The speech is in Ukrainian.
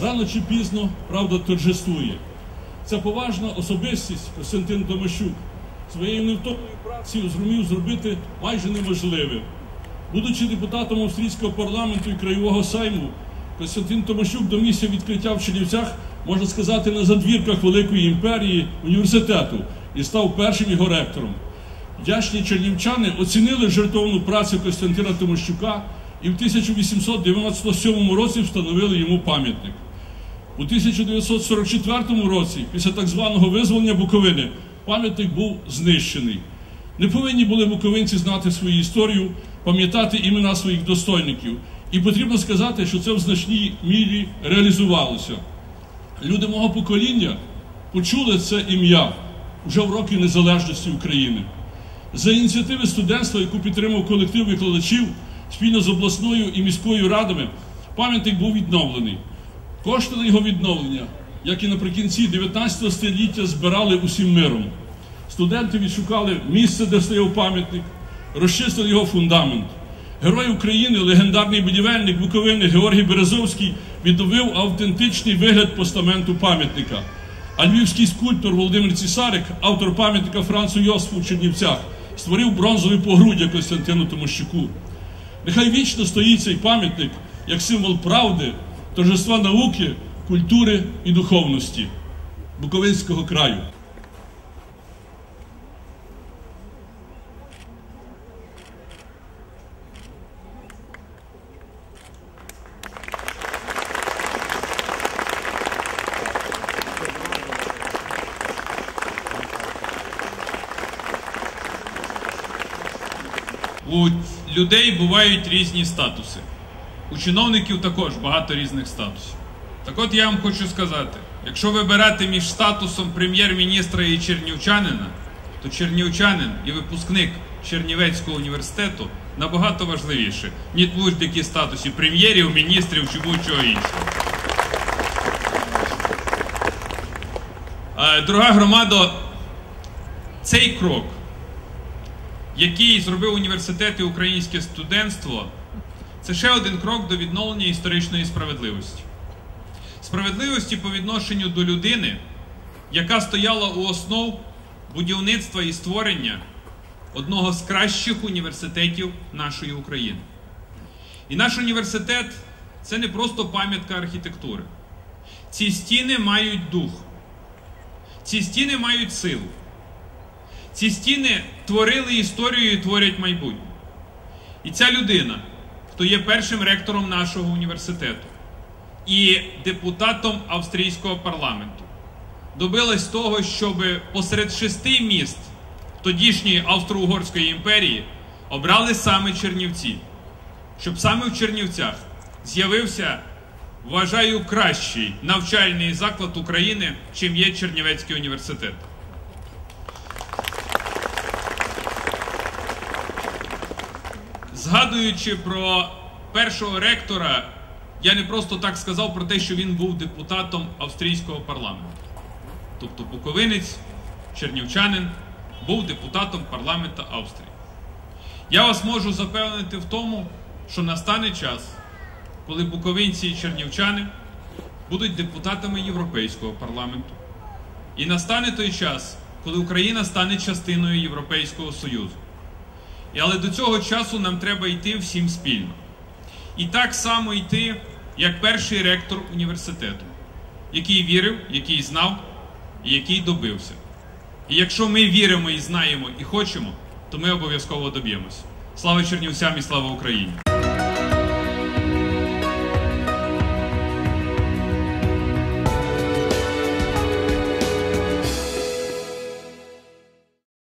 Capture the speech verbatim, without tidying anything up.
Рано чи пізно правда торжествує. Ця поважна особистість Костянтин Томашук своєю невтомною працею зумів зробити майже неможливе. Будучи депутатом австрійського парламенту і краєвого сайму, Костянтин Томашук до місця відкриття в Чернівцях, можна сказати, на задвірках Великої імперії університету і став першим його ректором. Вдячні чернівчани оцінили жертовну працю Костянтина Томашука і в тисяча вісімсот дев'яносто сьомому році встановили йому пам'ятник. У тисяча дев'ятсот сорок четвертому році, після так званого визволення Буковини, пам'ятник був знищений. Не повинні були буковинці знати свою історію, пам'ятати імена своїх достойників. І потрібно сказати, що це в значній мірі реалізувалося. Люди мого покоління почули це ім'я вже в роки незалежності України. За ініціативи студентства, яку підтримав колектив викладачів, спільно з обласною і міською радами, пам'ятник був відновлений. Кошти на його відновлення, як і наприкінці дев'ятнадцятого століття, збирали усім миром. Студенти відшукали місце, де стояв пам'ятник, розчистили його фундамент. Герой України, легендарний будівельник Буковини Георгій Березовський відновив автентичний вигляд постаменту пам'ятника. А львівський скульптор Володимир Цісарик, автор пам'ятника Францу Йосифу в Чернівцях, створив бронзове погруддя Костянтину Томашуку. Нехай вічно стоїть цей пам'ятник як символ правди, торжества науки, культури і духовності Буковинського краю. У людей бувають різні статуси. У чиновників також багато різних статусів. Так от я вам хочу сказати, якщо вибирати між статусом прем'єр-міністра і чернівчанина, то чернівчанин і випускник Чернівецького університету набагато важливіше, ніж будь-які статуси прем'єрів, міністрів чи будь-чого іншого. Дорога громадо, цей крок, який зробив університет і українське студентство, це ще один крок до відновлення історичної справедливості. Справедливості по відношенню до людини, яка стояла у основ будівництва і створення одного з кращих університетів нашої України. І наш університет – це не просто пам'ятка архітектури. Ці стіни мають дух. Ці стіни мають силу. Ці стіни творили історію і творять майбутнє. І ця людина, хто є першим ректором нашого університету і депутатом австрійського парламенту, добилась того, щоб посеред шести міст тодішньої Австро-Угорської імперії обрали саме Чернівці. Щоб саме в Чернівцях з'явився, вважаю, кращий навчальний заклад України, чим є Чернівецький університет. Згадуючи про першого ректора, я не просто так сказав про те, що він був депутатом австрійського парламенту. Тобто буковинець, чернівчанин, був депутатом парламенту Австрії. Я вас можу запевнити в тому, що настане час, коли буковинці і чернівчани будуть депутатами Європейського парламенту. І настане той час, коли Україна стане частиною Європейського Союзу. І, але до цього часу нам треба йти всім спільно. І так само йти, як перший ректор університету, який вірив, який знав і який добився. І якщо ми віримо і знаємо і хочемо, то ми обов'язково доб'ємося. Слава Чернівцям і слава Україні!